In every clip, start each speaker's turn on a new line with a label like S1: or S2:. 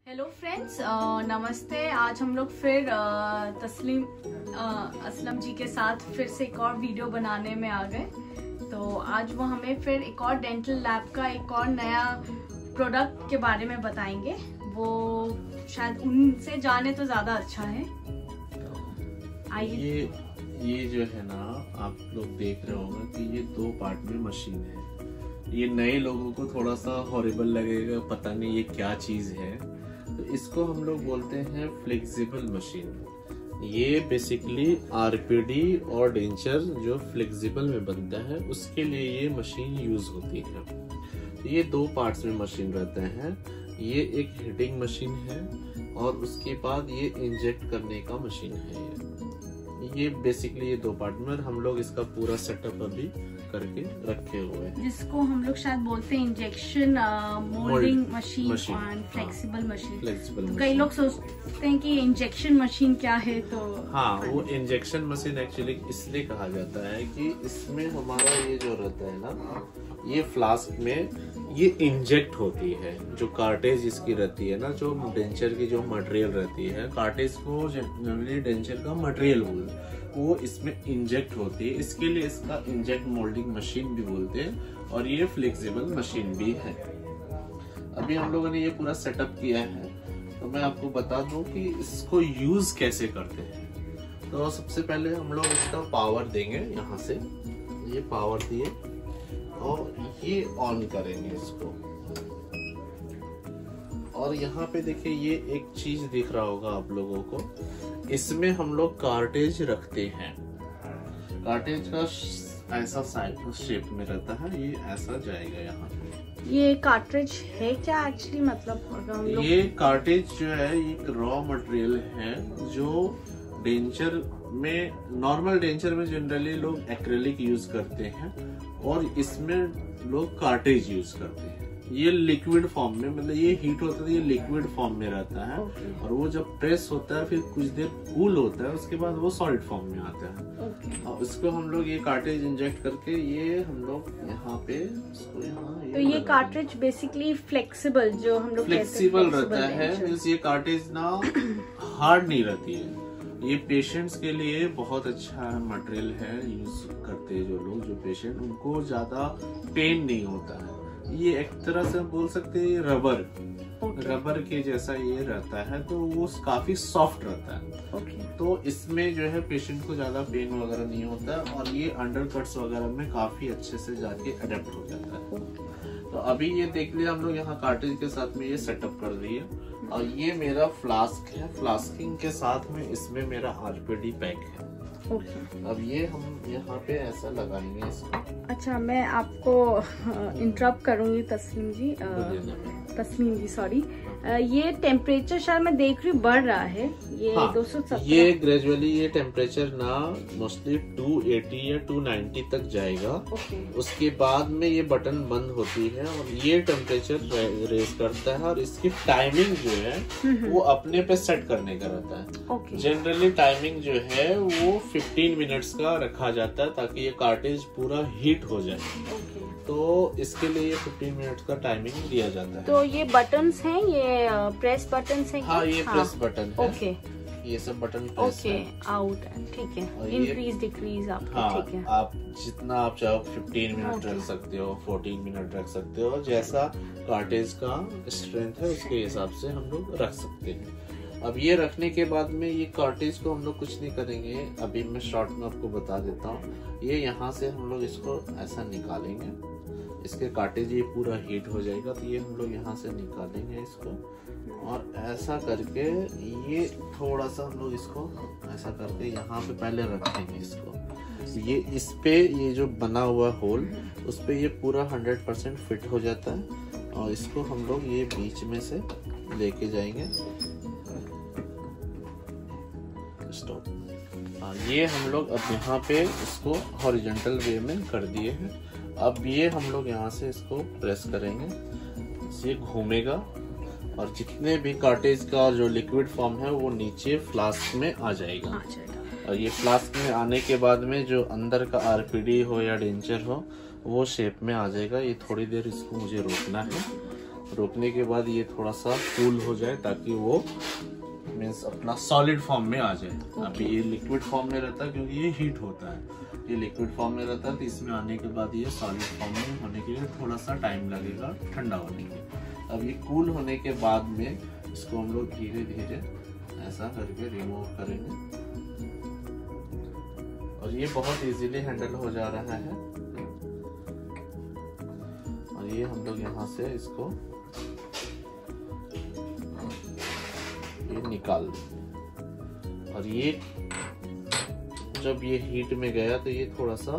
S1: Hello friends, नमस्ते। आज हम लोग फिर असलम जी के साथ फिर से एक और वीडियो बनाने में आ गए। तो आज वो हमें फिर एक और डेंटल लैब का एक और नया प्रोडक्ट के बारे में बताएंगे। वो शायद उनसे जाने तो ज़्यादा अच्छा है। आइए।
S2: ये जो है ना, आप लोग देख रहे होंगे कि ये 2 पार्ट में मशीन है। ये नए लोगों को थोड़ा सा हॉरिबल लगेगा, पता नहीं ये क्या चीज है। तो इसको हम लोग बोलते हैं फ्लेक्सिबल मशीन। ये बेसिकली आरपीडी और डेंचर जो फ्लेक्सिबल में बनता है उसके लिए ये मशीन यूज होती है। तो ये 2 पार्ट्स में मशीन रहते हैं। ये एक हीटिंग मशीन है और उसके बाद ये इंजेक्ट करने का मशीन है। ये बेसिकली ये 2 पार्ट में हम लोग इसका पूरा सेटअप अभी करके रखे हुए हैं, जिसको
S1: हम लोग शायद बोलते हैं इंजेक्शन मोल्डिंग मशीन और फ्लेक्सिबल मशीन। कई लोग सोचते हैं कि इंजेक्शन मशीन क्या है। तो
S2: वो इंजेक्शन मशीन एक्चुअली इसलिए कहा जाता है कि इसमें हमारा ये जो रहता है ना, ये फ्लास्क में ये इंजेक्ट होती है। जो कार्टेज इसकी रहती है ना, जो डेंचर की जो मटेरियल रहती है, कार्टेज को जनरली डेंचर का मटेरियल बोलते हैं, वो इसमें इंजेक्ट होती है। इसके लिए इसका इंजेक्ट मोल्डिंग मशीन भी बोलते हैं और ये फ्लेक्सिबल मशीन भी है। अभी हम लोगों ने ये पूरा सेटअप किया है, तो मैं आपको बता दूं कि इसको यूज कैसे करते हैं। तो सबसे पहले हम लोग इसका पावर देंगे। यहाँ से ये पावर दिए और ये ऑन करेंगे इसको। और यहाँ पे देखिए ये एक चीज दिख रहा होगा आप लोगों को, इसमें हम लोग कार्टेज रखते हैं। कार्टेज का ऐसा साइड शेप में रहता है, ये ऐसा जाएगा यहाँ पे।
S1: ये कार्ट्रिज है क्या एक्चुअली? मतलब
S2: ये कार्टेज जो है एक रॉ मटेरियल है जो डेंचर में, नॉर्मल डेंचर में जनरली लोग एक्रेलिक यूज करते हैं और इसमें लोग कार्टेज यूज करते हैं। ये लिक्विड फॉर्म में, मतलब ये हीट होता है, ये लिक्विड फॉर्म में रहता है। और वो जब प्रेस होता है फिर कुछ देर कूल होता है, उसके बाद वो सॉलिड फॉर्म में आता है। और उसको हम लोग ये कार्टेज इंजेक्ट करके ये हम लोग यहाँ पे इसको यहाँ,
S1: तो ये कार्ट्रिज बेसिकली फ्लेक्सिबल, जो हम लोग
S2: फ्लेक्सिबल रहता है। मींस ये कार्टेज ना हार्ड नहीं रहती है। ये पेशेंट्स के लिए बहुत अच्छा मटेरियल है, यूज करते हैं जो लोग, जो पेशेंट, उनको ज्यादा पेन नहीं होता है। ये एक तरह से बोल सकते हैं रबर के जैसा ये रहता है, तो वो काफी सॉफ्ट रहता है। तो इसमें जो है पेशेंट को ज्यादा पेन वगैरह नहीं होता है और ये अंडर कट्स वगैरह में काफी अच्छे से जाके अडेप्ट हो जाता है। तो अभी ये देख लिया हम लोग, यहाँ कार्टेज के साथ में ये सेटअप कर दिए। और ये मेरा फ्लास्क है, फ्लास्किंग के साथ में इसमें मेरा आरपीडी पैक है। अब ये हम यहाँ पे ऐसा लगाएंगे इसको।
S1: अच्छा, मैं आपको इंटरप्ट करूंगी तस्लीम जी सॉरी। ये टेम्परेचर शायद मैं देख रही हूँ बढ़ रहा है। ये 270, ये
S2: ग्रेजुअली ये टेम्परेचर ना मोस्टली 280 या 290 तक जाएगा। उसके बाद में ये बटन बंद होती है और ये टेम्परेचर रेज करता है। और इसकी टाइमिंग जो है वो अपने पे सेट करने का रहता है। जनरली टाइमिंग जो है वो 15 मिनट्स का रखा जाता है ताकि ये कार्टेज पूरा हीट हो जाए। तो इसके लिए ये 15 मिनट का टाइमिंग दिया जाता है।
S1: तो ये बटन्स हैं, ये प्रेस बटन्स हैं?
S2: हाँ, ये प्रेस बटन है।
S1: ओके,
S2: ये सब बटन प्रेस है।
S1: आउट, ठीक है। इंक्रीज डिक्रीज आपका, ठीक है।
S2: आप जितना आप चाहो 15 मिनट रख सकते हो, 14 मिनट रख सकते हो, जैसा कार्टेज का स्ट्रेंथ है उसके हिसाब से हम लोग रख सकते हैं। अब ये रखने के बाद में ये कार्टेज को हम लोग कुछ नहीं करेंगे, अभी मैं शॉर्ट में आपको बता देता हूँ। ये यहाँ से हम लोग इसको ऐसा निकालेंगे, इसके कार्टेज ये पूरा हीट हो जाएगा। तो ये हम लोग यहाँ से निकालेंगे इसको और ऐसा करके ये थोड़ा सा हम लोग इसको ऐसा करके यहाँ पे पहले रखेंगे इसको। ये इस पे ये जो बना हुआ होल, उस पे ये पूरा 100% फिट हो जाता है। और इसको हम लोग ये बीच में से लेके जाएंगे। स्टॉप। ये हम लोग अब यहाँ पे इसको हॉरिजॉन्टल वे में कर दिए हैं। अब ये हम लोग यहाँ से इसको प्रेस करेंगे, ये घूमेगा और जितने भी कार्टेज का जो लिक्विड फॉर्म है वो नीचे फ्लास्क में आ जाएगा। और ये फ्लास्क में आने के बाद में जो अंदर का आरपीडी हो या डेंचर हो वो शेप में आ जाएगा। ये थोड़ी देर इसको मुझे रोकना है रोकने के बाद ये थोड़ा सा कूल हो जाए ताकि वो मीन्स अपना सॉलिड फॉर्म में आ जाए। अभी ये लिक्विड फॉर्म में रहता है क्योंकि ये हीट होता है, ये लिक्विड फॉर्म में रहता है, तो इसमें आने के बाद ये सॉलिड फॉर्म में होने के लिए थोड़ा सा टाइम लगेगा ठंडा होने के। अब ये कूल होने के बाद में इसको हम लोग धीरे धीरे ऐसा करके रिमूव करेंगे और ये बहुत इजीली हैंडल हो जा रहा है। और ये हम लोग यहाँ से इसको ये निकाल देंगे। और ये जब ये हीट में गया तो ये थोड़ा सा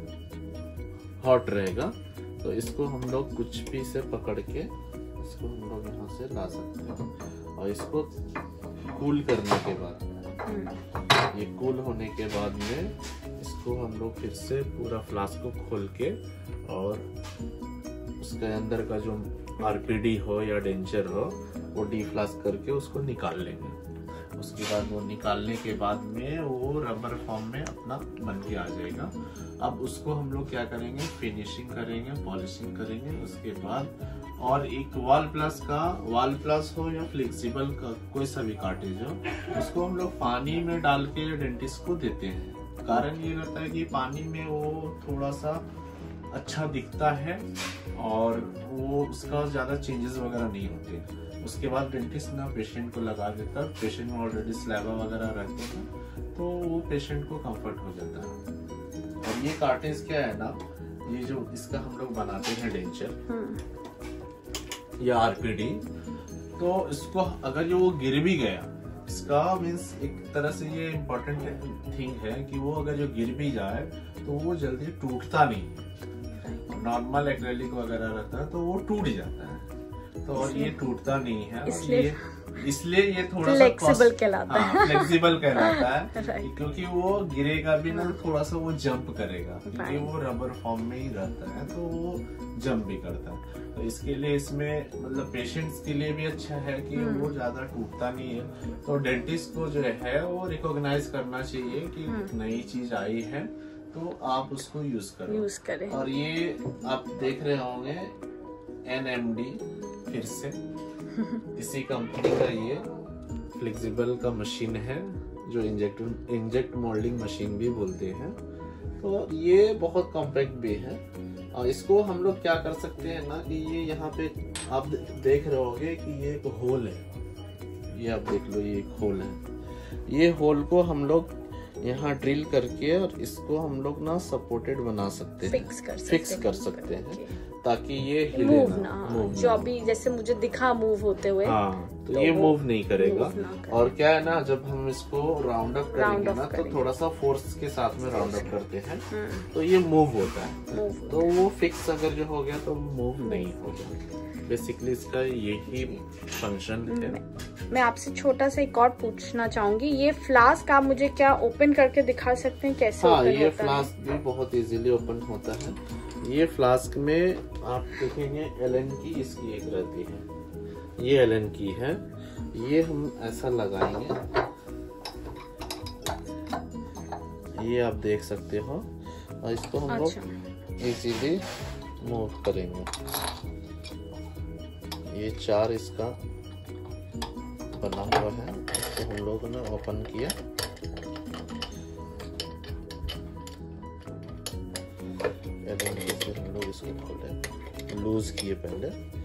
S2: हॉट रहेगा, तो इसको हम लोग कुछ भी से पकड़ के इसको हम लोग यहाँ से ला सकते हैं। और इसको कूल करने के बाद, ये कूल होने के बाद में इसको हम लोग फिर से पूरा फ्लास्क को खोल के और उसके अंदर का जो आरपीडी हो या डेंचर हो वो डीफ्लास्क करके उसको निकाल लेंगे। उसके बाद वो निकालने के बाद में वो रबर फॉर्म में अपना बन के आ जाएगा। अब उसको हम लोग क्या करेंगे, फिनिशिंग करेंगे, पॉलिशिंग करेंगे। उसके बाद और एक वाल प्लस हो या फ्लेक्सिबल का कोई सा भी कार्ट्रिज हो, उसको हम लोग पानी में डाल के डेंटिस्ट को देते हैं। कारण ये रहता है कि पानी में वो थोड़ा सा अच्छा दिखता है और वो उसका ज्यादा चेंजेस वगैरह नहीं होते। उसके बाद डेंटिस्ट ना पेशेंट को लगा देता है, पेशेंट में ऑलरेडी स्लैबा वगैरह रहते हैं तो वो पेशेंट को कंफर्ट हो जाता है। और ये कार्ट्रिज क्या है ना, ये जो इसका हम लोग बनाते हैं डेंचर या आरपीडी, तो इसको अगर ये वो गिर भी गया, इसका मीन्स एक तरह से ये इम्पोर्टेंट थिंग है कि वो अगर जो गिर भी जाए तो वो जल्दी टूटता नहीं। नॉर्मल एक्रेलिक वगैरह रहता है तो वो टूट जाता है, तो और ये टूटता नहीं है। इसलिए ये थोड़ा
S1: फ्लेक्सिबल कहलाता है।
S2: फ्लेक्सिबल कहलाता है क्योंकि वो गिरेगा भी ना, थोड़ा सा वो जंप करेगा क्योंकि वो रबर फॉर्म में ही रहता है तो वो जंप भी करता है। तो इसके लिए इसमें मतलब पेशेंट्स के लिए भी अच्छा है कि वो ज्यादा टूटता नहीं है। तो डेंटिस्ट को जो है वो रिकॉग्नाइज करना चाहिए कि नई चीज आई है तो आप उसको यूज करें। और ये आप देख रहे होंगे NMD, फिर से इसी कंपनी का ये फ्लेक्सिबल का मशीन है जो इंजेक्ट मोल्डिंग मशीन भी बोलते हैं। तो ये बहुत कॉम्पैक्ट भी है। और इसको हम लोग क्या कर सकते हैं ना कि ये यहाँ पे आप देख रहे होंगे कि ये एक होल है, ये आप देख लो, ये एक होल है। ये होल को हम लोग यहाँ ड्रिल करके और इसको हम लोग ना सपोर्टेड बना सकते हैं, फिक्स कर सकते हैं ताकि ये हिले ना,
S1: जो अभी जैसे मुझे दिखा मूव होते हुए।
S2: हाँ, तो ये मूव नहीं करेगा। और क्या है ना, जब हम इसको राउंड अप करेंगे ना तो थोड़ा सा फोर्स के साथ में राउंड अप करते हैं तो ये मूव होता है। तो वो फिक्स अगर जो हो गया तो मूव नहीं होगा। बेसिकली इसका यही फंक्शन है।
S1: मैं आपसे छोटा सा एक और पूछना चाहूंगी, ये फ्लास्क आप मुझे क्या ओपन करके दिखा सकते हैं कैसे?
S2: हाँ, ये फ्लास्क भी बहुत इजीली ओपन होता है। ये फ्लास्क में आप देखेंगे एलन की इसकी एक रहती है, ये एलन की है। ये हम ऐसा लगाएंगे, ये आप देख सकते हो। और इसको हम लोग इजीली मूव करेंगे। ये 4 इसका बना हुआ है, इसको हम लोग ने ओपन किया। फिर हम लोग इसको खोले, लूज किए पहले।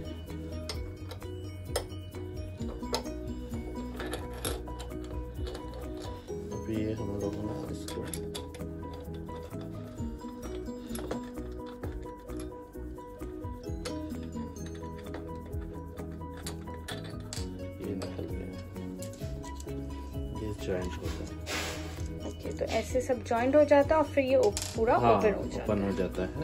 S2: अभी ये हम लोग ना इसको जॉइंट होता है।
S1: ओके, तो ऐसे सब जॉइंट हो जाता है और फिर ये पूरा ओपन हो जाता है।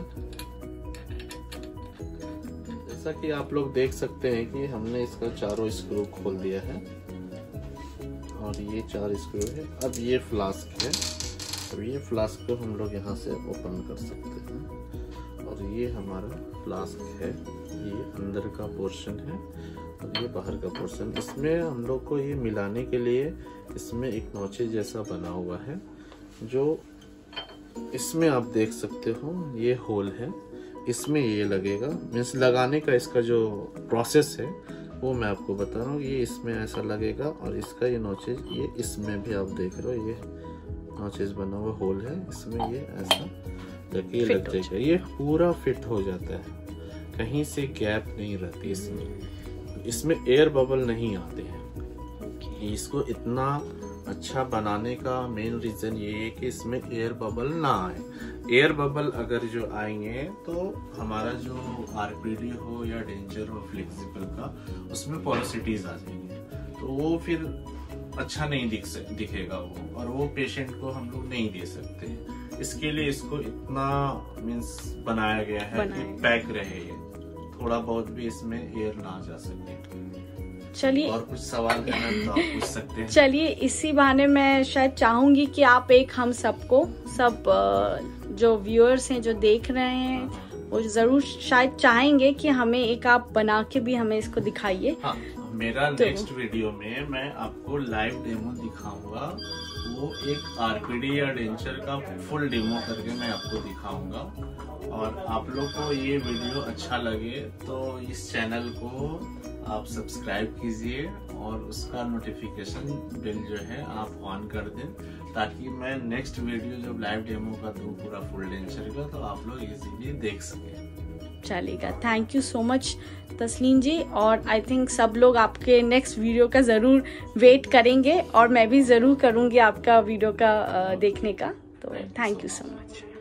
S2: जैसा कि आप लोग देख सकते हैं कि हमने इसका चारों स्क्रू खोल दिया है और ये 4 स्क्रू है। अब ये फ्लास्क है, अब ये फ्लास्क को हम लोग यहाँ से ओपन कर सकते हैं। और ये हमारा फ्लास्क है, ये अंदर का पोर्शन है और ये बाहर का पोर्शन। इसमें हम लोग को ये मिलाने के लिए इसमें एक नोचे जैसा बना हुआ है, जो इसमें आप देख सकते हो ये होल है। इसमें ये लगेगा, मीन्स लगाने का इसका जो प्रोसेस है वो मैं आपको बता रहा हूँ। ये इसमें ऐसा लगेगा और इसका ये नोचेज ये इसमें भी आप देख रहे हो, ये नोचेज बना हुआ होल है, इसमें ये ऐसा लगे लग जाएगा, ये पूरा फिट हो जाता है, कहीं से गैप नहीं रहती इसमें। इसमें एयर बबल नहीं आते हैं। इसको इतना अच्छा बनाने का मेन रीजन ये है कि इसमें एयर बबल ना आए। एयर बबल अगर जो आएंगे तो हमारा जो आरपीडी हो या डेंचर हो फ्लेक्सिबल का, उसमें पोरोसिटीज आ जाएंगे, तो वो फिर अच्छा नहीं दिखेगा वो, और वो पेशेंट को हम लोग नहीं दे सकते। इसके लिए इसको इतना मीन्स बनाया गया है कि पैक रहे, थोड़ा बहुत भी इसमें एयर ना जा सके।
S1: चलिए,
S2: और कुछ सवाल है तो आप पूछ सकते हैं।
S1: चलिए, इसी बहाने मैं शायद चाहूंगी कि आप एक हम सबको, सब जो व्यूअर्स हैं जो देख रहे हैं, वो जरूर शायद चाहेंगे कि हमें एक आप बना के भी हमें इसको दिखाइए।
S2: हाँ, मेरा नेक्स्ट वीडियो में मैं आपको लाइव डेमो दिखाऊंगा, वो एक आरपीडी या डेंचर का फुल डेमो करके मैं आपको दिखाऊंगा। और आप लोग को ये वीडियो अच्छा लगे तो इस चैनल को आप सब्सक्राइब कीजिए और उसका नोटिफिकेशन बेल जो है आप ऑन कर दें, ताकि मैं नेक्स्ट वीडियो जब लाइव डेमो का दूं पूरा फुल डेंचर का, तो आप लोग इजीली देख सकें।
S1: चलेगा, थैंक यू सो मच तस्लीम जी। और आई थिंक सब लोग आपके नेक्स्ट वीडियो का ज़रूर वेट करेंगे, और मैं भी ज़रूर करूँगी आपका वीडियो का देखने का। तो थैंक यू सो मच।